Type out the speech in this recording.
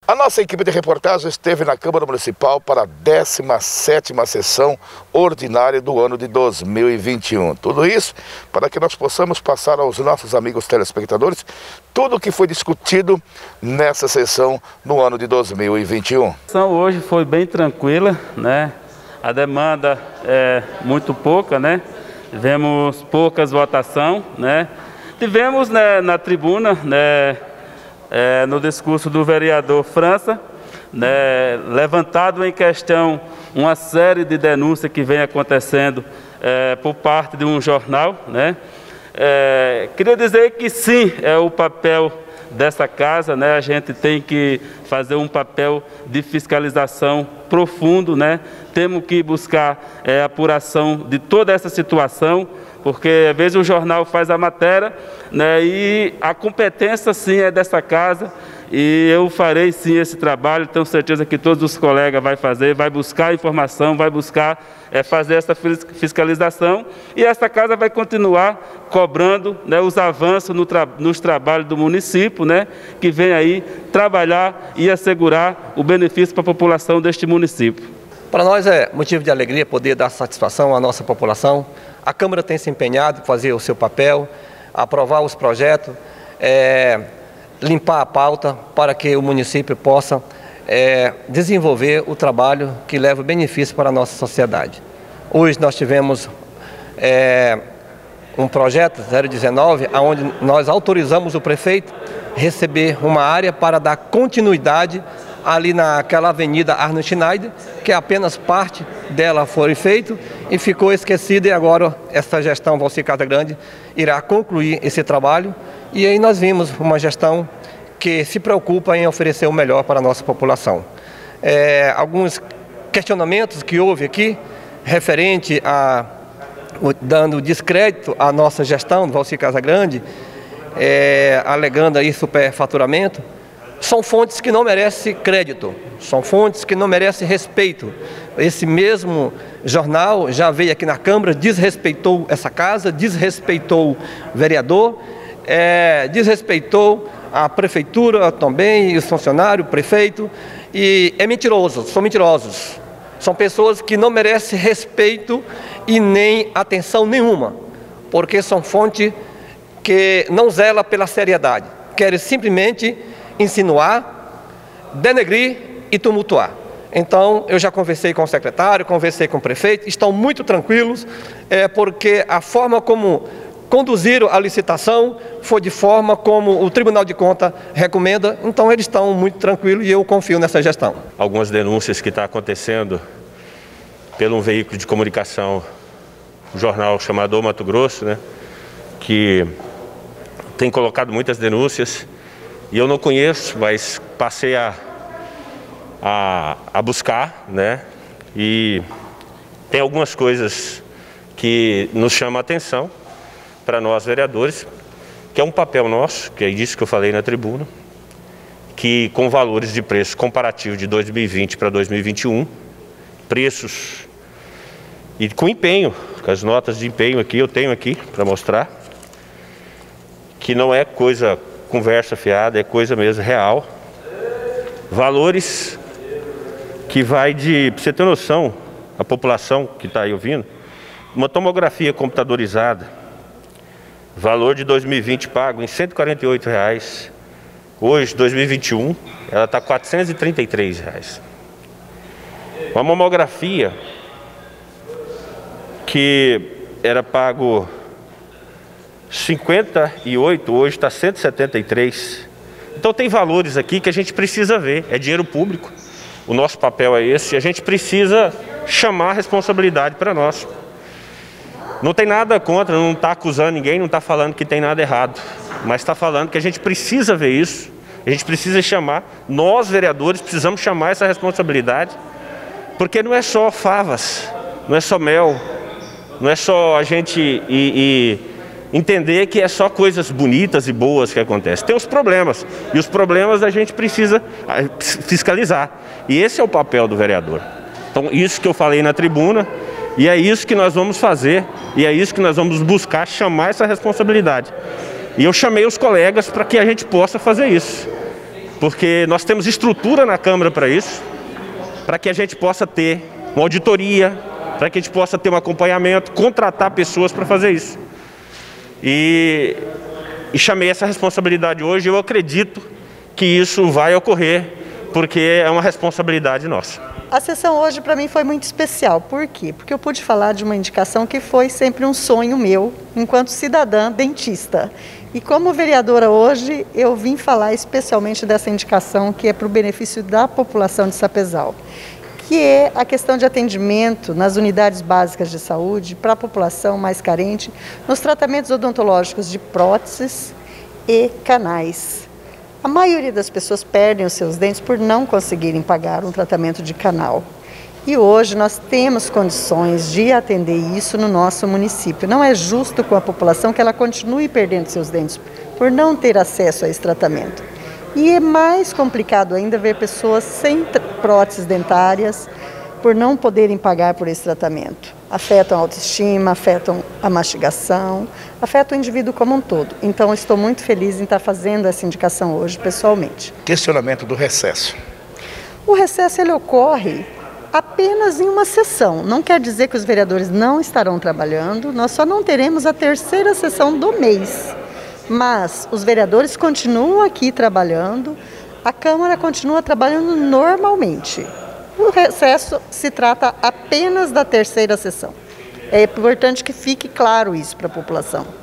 A nossa equipe de reportagem esteve na Câmara Municipal para a 17ª sessão ordinária do ano de 2021. Tudo isso para que nós possamos passar aos nossos amigos telespectadores tudo o que foi discutido nessa sessão no ano de 2021. A sessão hoje foi bem tranquila, né? A demanda é muito pouca, né? Tivemos poucas votações, né? Tivemos, né, na tribuna, né, no discurso do vereador França, né, levantado em questão uma série de denúncias que vem acontecendo por parte de um jornal, né? Queria dizer que sim, é o papel dessa casa, né? A gente tem que fazer um papel de fiscalização profundo, né? Temos que buscar apuração de toda essa situação, porque às vezes o jornal faz a matéria, né, e a competência sim é dessa casa, e eu farei sim esse trabalho, tenho certeza que todos os colegas vão fazer, vai buscar informação, vai buscar fazer essa fiscalização, e essa casa vai continuar cobrando, né, os avanços nos trabalhos do município, né, que vem aí trabalhar e assegurar o benefício para a população deste município. Para nós é motivo de alegria poder dar satisfação à nossa população. A Câmara tem se empenhado em fazer o seu papel, aprovar os projetos, limpar a pauta para que o município possa desenvolver o trabalho que leva benefício para a nossa sociedade. Hoje nós tivemos um projeto 019, onde nós autorizamos o prefeito receber uma área para dar continuidade ali naquela avenida Arnold Schneider, que apenas parte dela foi feito e ficou esquecida, e agora essa gestão Valcir Casagrande irá concluir esse trabalho, e aí nós vimos uma gestão que se preocupa em oferecer o melhor para a nossa população. Alguns questionamentos que houve aqui, referente a dando descrédito à nossa gestão do Valcir Casagrande, alegando aí superfaturamento, são fontes que não merecem crédito, são fontes que não merecem respeito. Esse mesmo jornal já veio aqui na Câmara, desrespeitou essa casa, desrespeitou o vereador, desrespeitou a prefeitura também, os funcionários, o prefeito, e são mentirosos. São pessoas que não merecem respeito e nem atenção nenhuma, porque são fontes que não zelam pela seriedade, querem simplesmente insinuar, denegrir e tumultuar. Então, eu já conversei com o secretário, conversei com o prefeito, estão muito tranquilos, porque a forma como conduziram a licitação foi de forma como o Tribunal de Contas recomenda, então eles estão muito tranquilos e eu confio nessa gestão. Algumas denúncias que estão acontecendo pelo um veículo de comunicação, um jornal chamado O Mato Grosso, né, que tem colocado muitas denúncias, e eu não conheço, mas passei a buscar, né? E tem algumas coisas que nos chamam a atenção para nós vereadores, que é um papel nosso, que é disso que eu falei na tribuna, que com valores de preço comparativo de 2020 para 2021, preços e com empenho, com as notas de empenho aqui, eu tenho aqui para mostrar, que não é coisa conversa fiada, é coisa mesmo real. Valores que vai de, para você ter noção, a população que está aí ouvindo, uma tomografia computadorizada, valor de 2020 pago em R$ 148, hoje, 2021, ela está R$ 433. Uma mamografia que era pago 58, hoje está 173. Então tem valores aqui que a gente precisa ver, é dinheiro público, o nosso papel é esse, a gente precisa chamar a responsabilidade para nós. Não tem nada contra, não está acusando ninguém, não está falando que tem nada errado, mas está falando que a gente precisa ver isso, a gente precisa chamar, nós vereadores precisamos chamar essa responsabilidade, porque não é só favas, não é só mel, não é só a gente entender que é só coisas bonitas e boas que acontecem. Tem os problemas, e os problemas a gente precisa fiscalizar. E esse é o papel do vereador. Então, isso que eu falei na tribuna, e é isso que nós vamos fazer, e é isso que nós vamos buscar, chamar essa responsabilidade. E eu chamei os colegas para que a gente possa fazer isso. porque nós temos estrutura na Câmara para isso, para que a gente possa ter uma auditoria, para que a gente possa ter um acompanhamento, contratar pessoas para fazer isso. E chamei essa responsabilidade hoje, eu acredito que isso vai ocorrer, porque é uma responsabilidade nossa. A sessão hoje para mim foi muito especial. Por quê? Porque eu pude falar de uma indicação que foi sempre um sonho meu, enquanto cidadã dentista. E como vereadora hoje, eu vim falar especialmente dessa indicação que é para o benefício da população de Sapezal, que é a questão de atendimento nas unidades básicas de saúde para a população mais carente, nos tratamentos odontológicos de próteses e canais. A maioria das pessoas perdem os seus dentes por não conseguirem pagar um tratamento de canal. E hoje nós temos condições de atender isso no nosso município. Não é justo com a população que ela continue perdendo seus dentes por não ter acesso a esse tratamento. E é mais complicado ainda ver pessoas sem próteses dentárias por não poderem pagar por esse tratamento. Afetam a autoestima, afetam a mastigação, afetam o indivíduo como um todo. Então, eu estou muito feliz em estar fazendo essa indicação hoje, pessoalmente. Questionamento do recesso. O recesso ele ocorre apenas em uma sessão. Não quer dizer que os vereadores não estarão trabalhando, nós só não teremos a terceira sessão do mês. Mas os vereadores continuam aqui trabalhando, a Câmara continua trabalhando normalmente. O recesso se trata apenas da terceira sessão. É importante que fique claro isso para a população.